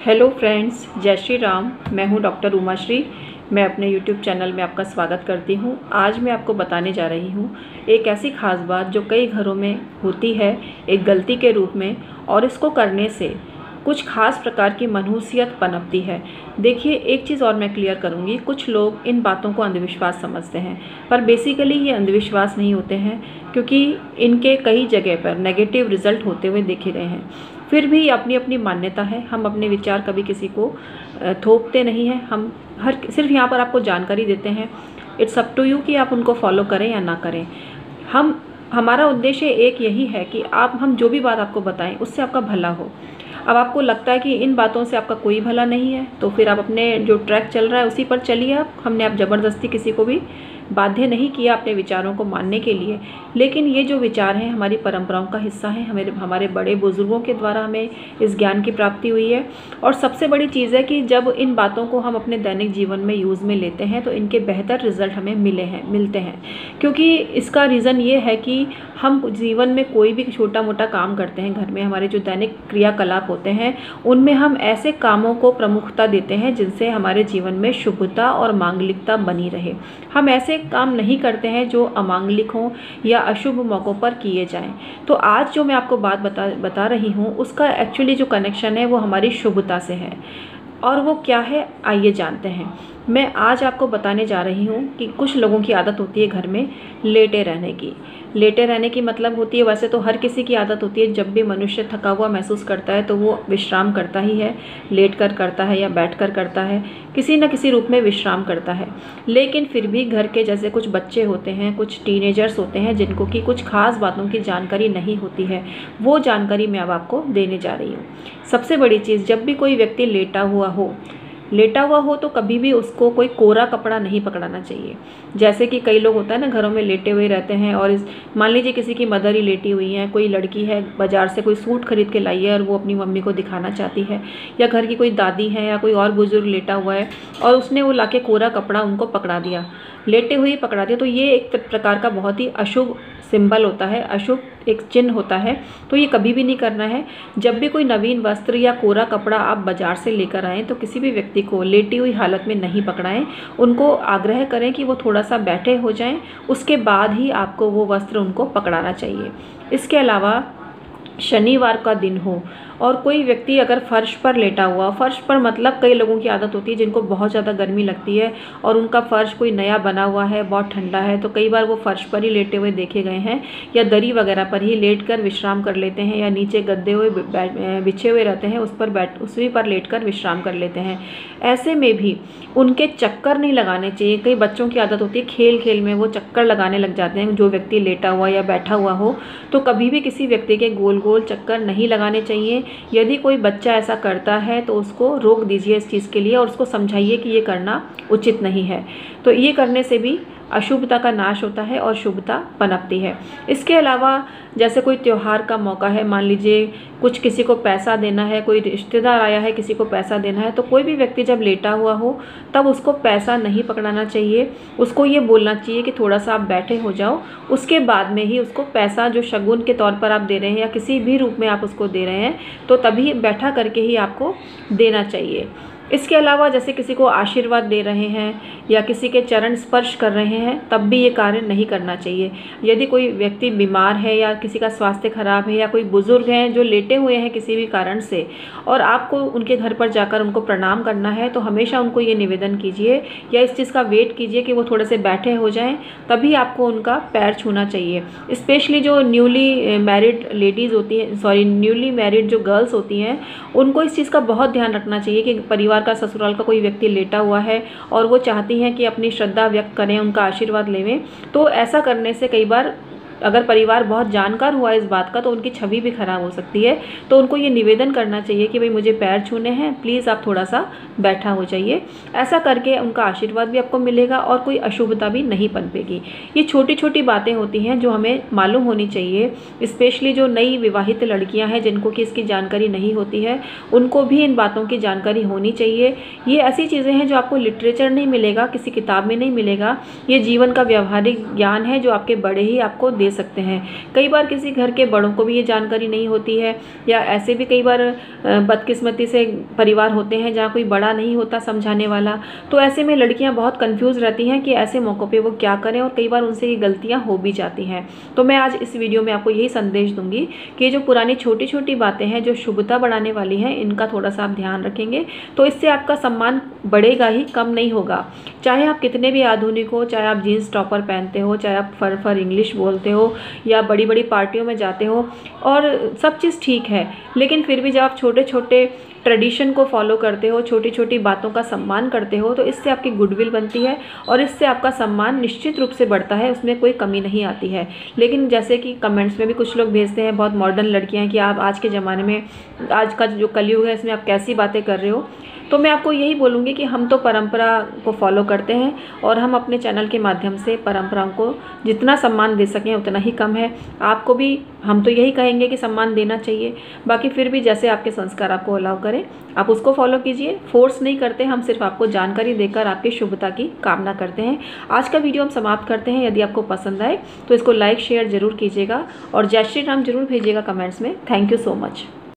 Hello friends, जय श्री राम। मैं हूं डॉक्टर उमाश्री। मैं अपने यूट्यूब चैनल में आपका स्वागत करती हूं। आज मैं आपको बताने जा रही हूं एक ऐसी ख़ास बात जो कई घरों में होती है एक गलती के रूप में, और इसको करने से कुछ खास प्रकार की मनहूसियत पनपती है। देखिए, एक चीज़ और मैं क्लियर करूंगी, कुछ लोग इन बातों को अंधविश्वास समझते हैं, पर बेसिकली ये अंधविश्वास नहीं होते हैं, क्योंकि इनके कई जगह पर नेगेटिव रिजल्ट होते हुए देखे गए हैं। फिर भी अपनी अपनी मान्यता है। हम अपने विचार कभी किसी को थोपते नहीं हैं। हम सिर्फ यहाँ पर आपको जानकारी देते हैं। इट्स अप टू यू कि आप उनको फॉलो करें या ना करें। हमारा उद्देश्य एक यही है कि हम जो भी बात आपको बताएं उससे आपका भला हो। अब आपको लगता है कि इन बातों से आपका कोई भला नहीं है, तो फिर आप अपने जो ट्रैक चल रहा है उसी पर चलिए। हमने आप ज़बरदस्ती किसी को भी बाध्य नहीं किया अपने विचारों को मानने के लिए। लेकिन ये जो विचार हैं हमारी परंपराओं का हिस्सा हैं। हमारे बड़े बुजुर्गों के द्वारा हमें इस ज्ञान की प्राप्ति हुई है। और सबसे बड़ी चीज़ है कि जब इन बातों को हम अपने दैनिक जीवन में यूज़ में लेते हैं तो इनके बेहतर रिजल्ट हमें मिलते हैं। क्योंकि इसका रीज़न ये है कि हम जीवन में कोई भी छोटा मोटा काम करते हैं, घर में हमारे जो दैनिक क्रियाकलाप होते हैं उनमें हम ऐसे कामों को प्रमुखता देते हैं जिनसे हमारे जीवन में शुभता और मांगलिकता बनी रहे। हम ऐसे काम नहीं करते हैं जो अमांगलिक हों या अशुभ मौक़ों पर किए जाएं। तो आज जो मैं आपको बात बता रही हूँ उसका एक्चुअली जो कनेक्शन है वो हमारी शुभता से है। और वो क्या है, आइए जानते हैं। मैं आज आपको बताने जा रही हूँ कि कुछ लोगों की आदत होती है घर में लेटे रहने की मतलब होती है, वैसे तो हर किसी की आदत होती है, जब भी मनुष्य थका हुआ महसूस करता है तो वो विश्राम करता ही है। लेट कर करता है या बैठ कर करता है, किसी न किसी रूप में विश्राम करता है। लेकिन फिर भी घर के जैसे कुछ बच्चे होते हैं, कुछ टीनेजर्स होते हैं जिनको कि कुछ खास बातों की जानकारी नहीं होती है। वो जानकारी मैं अब आपको देने जा रही हूँ। सबसे बड़ी चीज़, जब भी कोई व्यक्ति लेटा हुआ हो तो कभी भी उसको कोई कोरा कपड़ा नहीं पकड़ाना चाहिए। जैसे कि कई लोग होता है ना, घरों में लेटे हुए रहते हैं, और मान लीजिए किसी की मदर ही लेटी हुई है, कोई लड़की है बाज़ार से कोई सूट खरीद के लाई है और वो अपनी मम्मी को दिखाना चाहती है, या घर की कोई दादी है या कोई और बुजुर्ग लेटा हुआ है और उसने वो लाके कोरा कपड़ा उनको पकड़ा दिया, लेटे हुए पकड़ा दिया, तो ये एक प्रकार का बहुत ही अशुभ सिंबल होता है, अशुभ एक चिन्ह होता है। तो ये कभी भी नहीं करना है। जब भी कोई नवीन वस्त्र या कोरा कपड़ा आप बाजार से लेकर आएँ तो किसी भी व्यक्ति को लेटी हुई हालत में नहीं पकड़ाएं। उनको आग्रह करें कि वो थोड़ा सा बैठे हो जाएं, उसके बाद ही आपको वो वस्त्र उनको पकड़ाना चाहिए। इसके अलावा शनिवार का दिन हो और कोई व्यक्ति अगर फर्श पर लेटा हुआ, फर्श पर मतलब कई लोगों की आदत होती है जिनको बहुत ज़्यादा गर्मी लगती है और उनका फर्श कोई नया बना हुआ है, बहुत ठंडा है, तो कई बार वो फर्श पर ही लेटे हुए देखे गए हैं, या दरी वगैरह पर ही लेटकर विश्राम कर लेते हैं, या नीचे गद्दे हुए बिछे हुए रहते हैं, उसी पर लेटकर विश्राम कर लेते हैं। ऐसे में भी उनके चक्कर नहीं लगाने चाहिए। कई बच्चों की आदत होती है खेल खेल में वो चक्कर लगाने लग जाते हैं। जो व्यक्ति लेटा हुआ या बैठा हुआ हो तो कभी भी किसी व्यक्ति के गोल गोल चक्कर नहीं लगाने चाहिए। यदि कोई बच्चा ऐसा करता है तो उसको रोक दीजिए इस चीज़ के लिए, और उसको समझाइए कि ये करना उचित नहीं है। तो ये करने से भी अशुभता का नाश होता है और शुभता पनपती है। इसके अलावा जैसे कोई त्यौहार का मौका है, मान लीजिए कुछ किसी को पैसा देना है, कोई रिश्तेदार आया है किसी को पैसा देना है, तो कोई भी व्यक्ति जब लेटा हुआ हो तब उसको पैसा नहीं पकड़ाना चाहिए। उसको ये बोलना चाहिए कि थोड़ा सा आप बैठे हो जाओ, उसके बाद में ही उसको पैसा जो शगुन के तौर पर आप दे रहे हैं या किसी भी रूप में आप उसको दे रहे हैं तो तभी बैठा करके ही आपको देना चाहिए। इसके अलावा जैसे किसी को आशीर्वाद दे रहे हैं या किसी के चरण स्पर्श कर रहे हैं तब भी ये कार्य नहीं करना चाहिए। यदि कोई व्यक्ति बीमार है या किसी का स्वास्थ्य खराब है या कोई बुजुर्ग हैं जो लेटे हुए हैं किसी भी कारण से और आपको उनके घर पर जाकर उनको प्रणाम करना है, तो हमेशा उनको ये निवेदन कीजिए या इस चीज़ का वेट कीजिए कि वो थोड़े से बैठे हो जाएं, तभी आपको उनका पैर छूना चाहिए। स्पेशली जो न्यूली मैरिड लेडीज़ होती हैं, न्यूली मैरिड जो गर्ल्स होती हैं, उनको इस चीज़ का बहुत ध्यान रखना चाहिए कि परिवार का, ससुराल का कोई व्यक्ति लेटा हुआ है और वो चाहती हैं कि अपनी श्रद्धा व्यक्त करें, उनका आशीर्वाद लेवें, तो ऐसा करने से कई बार अगर परिवार बहुत जानकार हुआ इस बात का तो उनकी छवि भी खराब हो सकती है। तो उनको ये निवेदन करना चाहिए कि भाई मुझे पैर छूने हैं, प्लीज़ आप थोड़ा सा बैठा हो जाइए। ऐसा करके उनका आशीर्वाद भी आपको मिलेगा और कोई अशुभता भी नहीं पनपेगी। ये छोटी छोटी बातें होती हैं जो हमें मालूम होनी चाहिए। स्पेशली जो नई विवाहित लड़कियाँ हैं जिनको कि इसकी जानकारी नहीं होती है, उनको भी इन बातों की जानकारी होनी चाहिए। ये ऐसी चीज़ें हैं जो आपको लिटरेचर नहीं मिलेगा, किसी किताब में नहीं मिलेगा। ये जीवन का व्यवहारिक ज्ञान है जो आपके बड़े ही आपको दे सकते हैं। कई बार किसी घर के बड़ों को भी ये जानकारी नहीं होती है, या ऐसे भी कई बार बदकिस्मती से परिवार होते हैं जहाँ कोई बड़ा नहीं होता समझाने वाला। तो ऐसे में लड़कियाँ बहुत कन्फ्यूज़ रहती हैं कि ऐसे मौक़ों पर वो क्या करें, और कई बार उनसे ये गलतियाँ हो भी जाती हैं। तो मैं आज इस वीडियो में आपको यही संदेश दूंगी कि जो पुरानी छोटी छोटी बातें हैं जो शुभता बढ़ाने वाली हैं, इनका थोड़ा सा आप ध्यान रखेंगे तो इससे आपका सम्मान बढ़ेगा ही, कम नहीं होगा। चाहे आप कितने भी आधुनिक हो, चाहे आप जीन्स टॉपर पहनते हो, चाहे आप फर इंग्लिश बोलते हो, या बड़ी बड़ी पार्टियों में जाते हो, और सब चीज़ ठीक है, लेकिन फिर भी जब आप छोटे छोटे ट्रेडिशन को फॉलो करते हो, छोटी छोटी बातों का सम्मान करते हो, तो इससे आपकी गुडविल बनती है और इससे आपका सम्मान निश्चित रूप से बढ़ता है, उसमें कोई कमी नहीं आती है। लेकिन जैसे कि कमेंट्स में भी कुछ लोग भेजते हैं, बहुत मॉडर्न लड़कियां, कि आप आज के ज़माने में, आज का जो कलयुग है, इसमें आप कैसी बातें कर रहे हो। तो मैं आपको यही बोलूँगी कि हम तो परंपरा को फॉलो करते हैं, और हम अपने चैनल के माध्यम से परंपराओं को जितना सम्मान दे सकें उतना ही कम है। आपको भी हम तो यही कहेंगे कि सम्मान देना चाहिए। बाकी फिर भी जैसे आपके संस्कार आपको अलाउ करें, आप उसको फॉलो कीजिए। फोर्स नहीं करते, हम सिर्फ आपको जानकारी देकर आपकी शुभता की कामना करते हैं। आज का वीडियो हम समाप्त करते हैं। यदि आपको पसंद आए तो इसको लाइक शेयर ज़रूर कीजिएगा, और जय श्री राम जरूर भेजिएगा कमेंट्स में। Thank you so much.